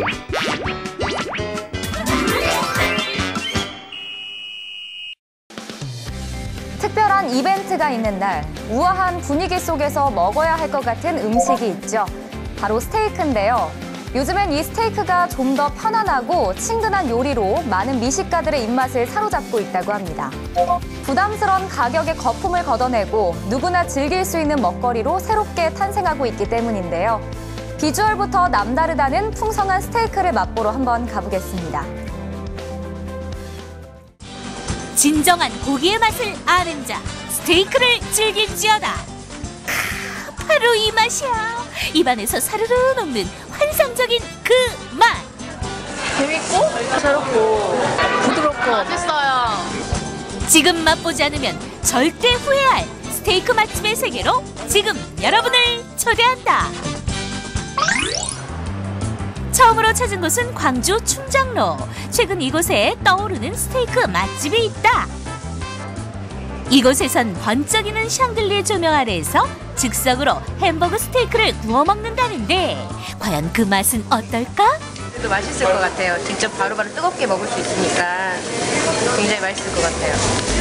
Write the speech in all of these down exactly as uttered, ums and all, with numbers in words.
특별한 이벤트가 있는 날, 우아한 분위기 속에서 먹어야 할 것 같은 음식이 있죠. 바로 스테이크인데요. 요즘엔 이 스테이크가 좀 더 편안하고 친근한 요리로 많은 미식가들의 입맛을 사로잡고 있다고 합니다. 부담스러운 가격의 거품을 걷어내고 누구나 즐길 수 있는 먹거리로 새롭게 탄생하고 있기 때문인데요. 비주얼부터 남다르다는 풍성한 스테이크를 맛보러 한번 가보겠습니다. 진정한 고기의 맛을 아는 자, 스테이크를 즐길지어다. 크, 바로 이 맛이야. 입안에서 사르르 녹는 환상적인 그 맛. 재밌고 새롭고 부드럽고 맛있어요. 지금 맛보지 않으면 절대 후회할 스테이크 맛집의 세계로 지금 여러분을 초대한다. 처음으로 찾은 곳은 광주 충정로. 최근 이곳에 떠오르는 스테이크 맛집이 있다. 이곳에선 번쩍이는 샹들리에 조명 아래에서 즉석으로 햄버거 스테이크를 구워 먹는다는데 과연 그 맛은 어떨까? 그래도 맛있을 것 같아요. 직접 바로바로 뜨겁게 먹을 수 있으니까 굉장히 맛있을 것 같아요.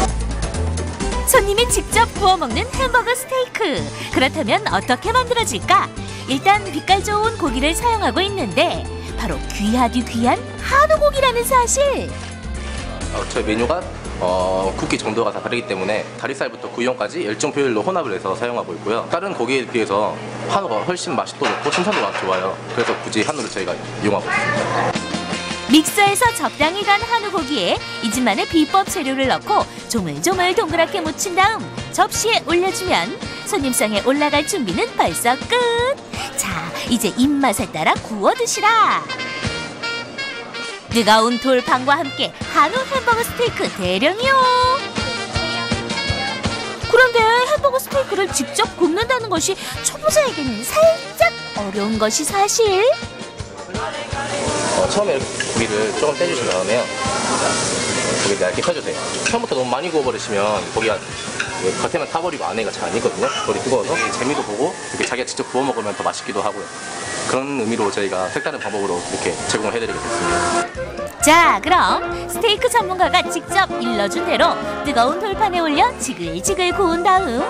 손님이 직접 구워 먹는 햄버거 스테이크. 그렇다면 어떻게 만들어질까? 일단 빛깔 좋은 고기를 사용하고 있는데 바로 귀하디 귀한 한우 고기라는 사실. 어, 저희 메뉴가 어, 굽기 정도가 다 다르기 때문에 다리살부터 구이용까지 열정 비율로 혼합을 해서 사용하고 있고요. 다른 고기에 비해서 한우가 훨씬 맛이 또 좋고 신선도가 좋아요. 그래서 굳이 한우를 저희가 이용하고 있습니다. 믹서에서 적당히 간 한우 고기에 이 집만의 비법 재료를 넣고 조물조물 동그랗게 무친 다음 접시에 올려주면 손님상에 올라갈 준비는 벌써 끝! 자, 이제 입맛에 따라 구워 드시라! 뜨거운 돌판과 함께 한우 햄버거 스테이크 대령이요! 그런데 햄버거 스테이크를 직접 굽는다는 것이 초보자에게는 살짝 어려운 것이 사실. 어, 처음에 이렇게 고기를 조금 떼주신 다음에요. 고기를 얇게 펴주세요. 처음부터 너무 많이 구워버리시면 고기가 겉에만 타버리고 안에가 잘 안 익거든요. 머리 뜨거워서 재미도 보고 이렇게 자기가 직접 구워 먹으면 더 맛있기도 하고요. 그런 의미로 저희가 색다른 방법으로 이렇게 제공을 해드리게 됐습니다. 자, 그럼 스테이크 전문가가 직접 일러준 대로 뜨거운 돌판에 올려 지글지글 구운 다음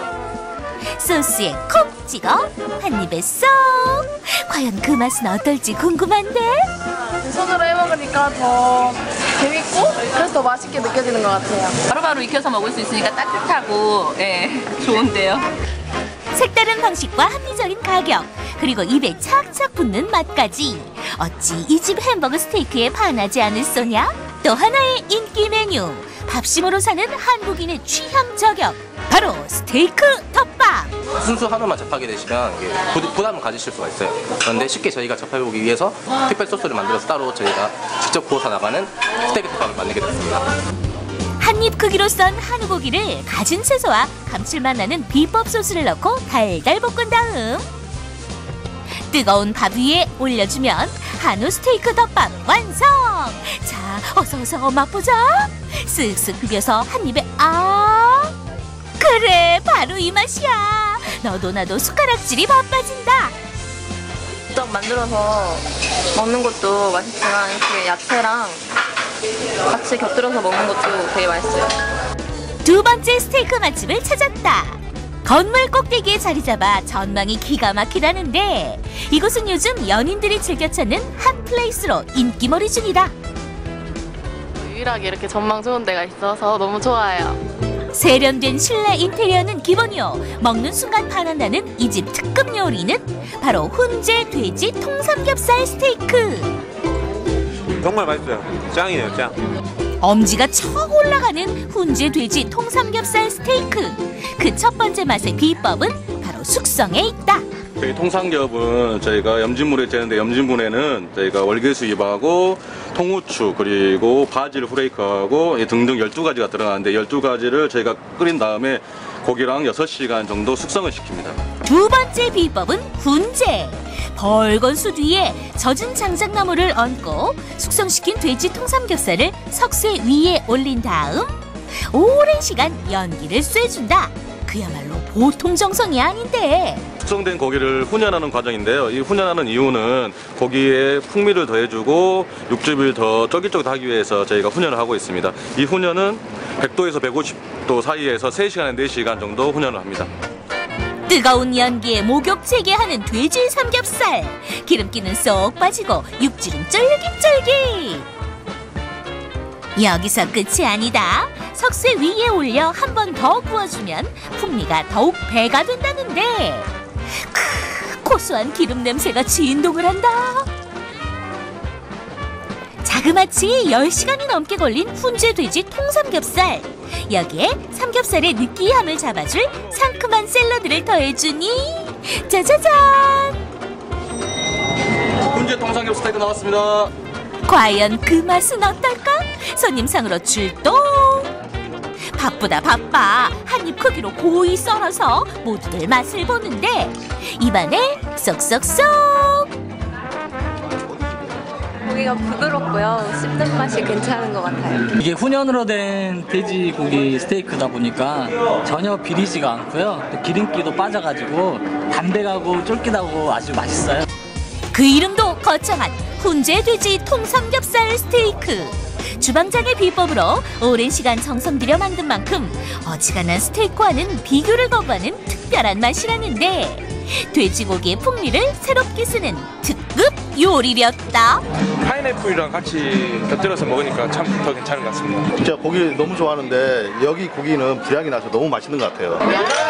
소스에 콕 찍어 한 입에 쏙! 과연 그 맛은 어떨지 궁금한데? 손으로 해먹으니까 더 재밌고 그래서 더 맛있게 느껴지는 것 같아요. 바로바로 익혀서 먹을 수 있으니까 따뜻하고 예, 좋은데요. 색다른 방식과 합리적인 가격, 그리고 입에 착착 붙는 맛까지 어찌 이 집 햄버거 스테이크에 반하지 않을 소냐? 또 하나의 인기 메뉴, 밥심으로 사는 한국인의 취향 저격, 바로 스테이크 덮밥. 순수 한우만 접하게 되시면 이게 부, 부담을 가지실 수가 있어요. 그런데 쉽게 저희가 접해보기 위해서 특별 소스를 만들어서 따로 저희가 직접 구워서 나가는 스테이크 덮밥을 만들게 됐습니다. 한입 크기로 썬 한우 고기를 갖은 채소와 감칠맛 나는 비법 소스를 넣고 달달 볶은 다음 뜨거운 밥 위에 올려주면 한우 스테이크 덮밥 완성! 자, 어서 어서 맛보자. 쓱쓱 비벼서 한 입에 아! 그래, 바로 이 맛이야. 너도 나도 숟가락질이 바빠진다. 직접 만들어서 먹는 것도 맛있지만 이렇게 야채랑 같이 곁들여서 먹는 것도 되게 맛있어요. 두 번째 스테이크 맛집을 찾았다. 건물 꼭대기에 자리 잡아 전망이 기가 막히다는데 이곳은 요즘 연인들이 즐겨 찾는 핫 플레이스로 인기몰이 중이다. 유일하게 이렇게 전망 좋은 데가 있어서 너무 좋아요. 세련된 실내 인테리어는 기본이요. 먹는 순간 반한다는 이 집 특급 요리는 바로 훈제 돼지 통삼겹살 스테이크. 정말 맛있어요. 짱이에요, 짱. 엄지가 척 올라가는 훈제 돼지 통삼겹살 스테이크. 그 첫 번째 맛의 비법은 바로 숙성에 있다. 저희 통삼겹은 저희가 염진물에 찌는데 염진물에는 저희가 월계수잎하고 통후추 그리고 바질 후레이크하고 등등 열두 가지가 들어가는데 열두 가지를 저희가 끓인 다음에 고기랑 여섯 시간 정도 숙성을 시킵니다. 두 번째 비법은 훈제. 벌건 숯 위에 젖은 장작나무를 얹고 숙성시킨 돼지 통삼겹살을 석쇠 위에 올린 다음 오랜 시간 연기를 쐬준다. 그야말로 보통 정성이 아닌데. 숙성된 고기를 훈연하는 과정인데요. 이 훈연하는 이유는 고기에 풍미를 더해주고 육즙을 더 쫄깃쫄깃하기 위해서 저희가 훈연을 하고 있습니다. 이 훈연은 백 도에서 백오십 도 사이에서 세 시간에서 네 시간 정도 훈연을 합니다. 뜨거운 연기에 목욕채게 하는 돼지 삼겹살. 기름기는 쏙 빠지고 육질은 쫄깃쫄깃. 여기서 끝이 아니다. 석쇠 위에 올려 한 번 더 구워주면 풍미가 더욱 배가 된다는데, 크, 고소한 기름 냄새가 진동을 한다. 자그마치 열 시간이 넘게 걸린 훈제 돼지 통삼겹살. 여기에 삼겹살의 느끼함을 잡아줄 상큼한 샐러드를 더해주니 짜자잔! 훈제 통삼겹 스테이크 나왔습니다. 과연 그 맛은 어떨까? 손님상으로 출동! 바쁘다 바빠 한 입 크기로 고이 썰어서 모두들 맛을 보는데 입안에 쏙쏙쏙! 고기가 부드럽고요. 씹는 맛이 괜찮은 것 같아요. 이게 훈연으로 된 돼지고기 스테이크다 보니까 전혀 비리지가 않고요. 또 기름기도 빠져가지고 담백하고 쫄깃하고 아주 맛있어요. 그 이름도 거창한 훈제 돼지 통삼겹살 스테이크. 주방장의 비법으로 오랜 시간 정성 들여 만든 만큼 어지간한 스테이크와는 비교를 거부하는 특별한 맛이라는데, 돼지고기의 풍미를 새롭게 쓰는 특급 요리였다. 파인애플이랑 같이 곁들여서 먹으니까 참 더 괜찮은 것 같습니다. 진짜 고기 너무 좋아하는데 여기 고기는 불향이 나서 너무 맛있는 것 같아요.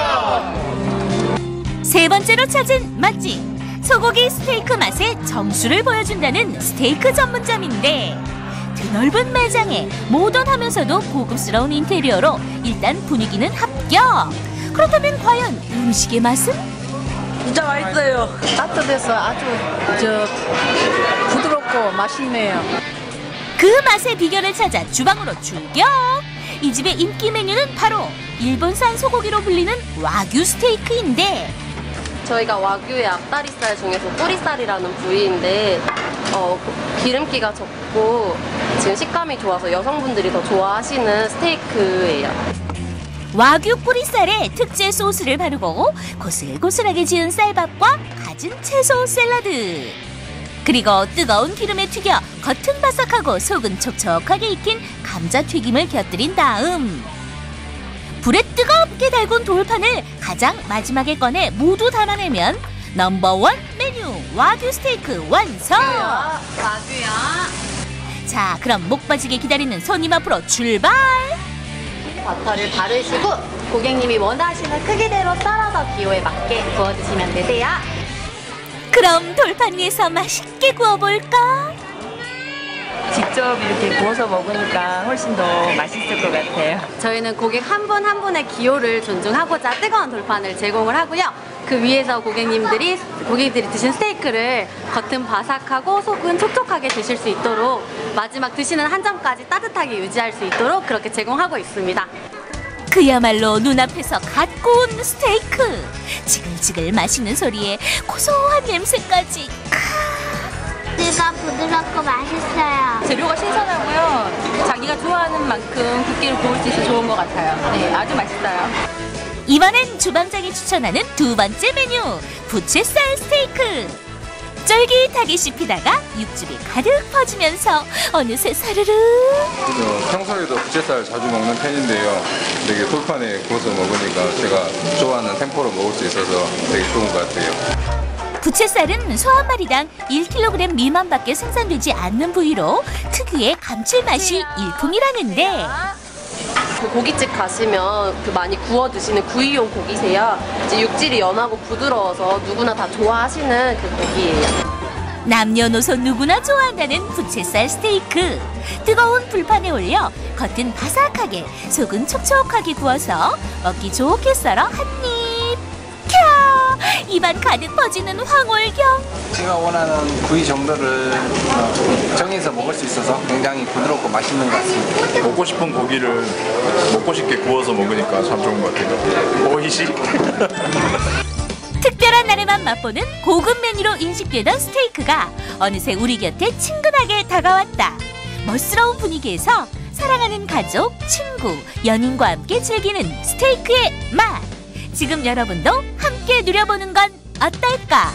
세 번째로 찾은 맛집, 소고기 스테이크 맛의 정수를 보여준다는 스테이크 전문점인데, 드넓은 매장에 모던하면서도 고급스러운 인테리어로 일단 분위기는 합격. 그렇다면 과연 음식의 맛은? 진짜 맛있어요. 따뜻해서 아주 저 부드럽고 맛있네요. 그 맛의 비결을 찾아 주방으로 출격. 이 집의 인기 메뉴는 바로 일본산 소고기로 불리는 와규 스테이크인데, 저희가 와규의 앞다리살 중에서 꼬리살이라는 부위인데 어, 기름기가 적고 지금 식감이 좋아서 여성분들이 더 좋아하시는 스테이크예요. 와규 뿌리살에 특제 소스를 바르고 고슬고슬하게 지은 쌀밥과 갖은 채소 샐러드, 그리고 뜨거운 기름에 튀겨 겉은 바삭하고 속은 촉촉하게 익힌 감자튀김을 곁들인 다음 불에 뜨겁게 달군 돌판을 가장 마지막에 꺼내 모두 담아내면 넘버원 메뉴 와규 스테이크 완성! 와규야. 자, 그럼 목 빠지게 기다리는 손님 앞으로 출발! 버터를 바르시고 고객님이 원하시는 크기대로 썰어서 기호에 맞게 구워주시면 되세요. 그럼 돌판 위에서 맛있게 구워볼까? 직접 이렇게 구워서 먹으니까 훨씬 더 맛있을 것 같아요. 저희는 고객 한 분 한 분의 기호를 존중하고자 뜨거운 돌판을 제공을 하고요. 그 위에서 고객님들이 고객들이 드신 스테이크를 겉은 바삭하고 속은 촉촉하게 드실 수 있도록 마지막 드시는 한 점까지 따뜻하게 유지할 수 있도록 그렇게 제공하고 있습니다. 그야말로 눈앞에서 갓 구운 스테이크. 지글지글 맛있는 소리에 고소한 냄새까지. 고기가 부드럽고 맛있어요. 재료가 신선하고요. 자기가 좋아하는 만큼 굵기를 구울 수 있어서 좋은 것 같아요. 네, 아주 맛있어요. 이번엔 주방장이 추천하는 두 번째 메뉴, 부채살 스테이크. 쫄깃하게 씹히다가 육즙이 가득 퍼지면서 어느새 사르르. 평소에도 부채살 자주 먹는 편인데요. 되게 돌판에 구워서 먹으니까 제가 좋아하는 템포로 먹을 수 있어서 되게 좋은 것 같아요. 부채살은 소 한 마리당 일 킬로그램 미만밖에 생산되지 않는 부위로 특유의 감칠맛이 일품이라는데, 그 고깃집 가시면 그 많이 구워 드시는 구이용 고기세요. 이제 육질이 연하고 부드러워서 누구나 다 좋아하시는 그 고기예요. 남녀노소 누구나 좋아한다는 부채살 스테이크. 뜨거운 불판에 올려 겉은 바삭하게 속은 촉촉하게 구워서 먹기 좋게 썰어 한 입. 캬! 입안 가득 퍼지는 황홀경. 제가 원하는 부위 정도를 정해서 먹을 수 있어서 굉장히 부드럽고 맛있는 것 같습니다. 먹고 싶은 고기를 먹고 싶게 구워서 먹으니까 참 좋은 것 같아요. 오이시. 특별한 날에만 맛보는 고급 메뉴로 인식되던 스테이크가 어느새 우리 곁에 친근하게 다가왔다. 멋스러운 분위기에서 사랑하는 가족, 친구, 연인과 함께 즐기는 스테이크의 맛. 지금 여러분도 함께 누려보는 건 어떨까?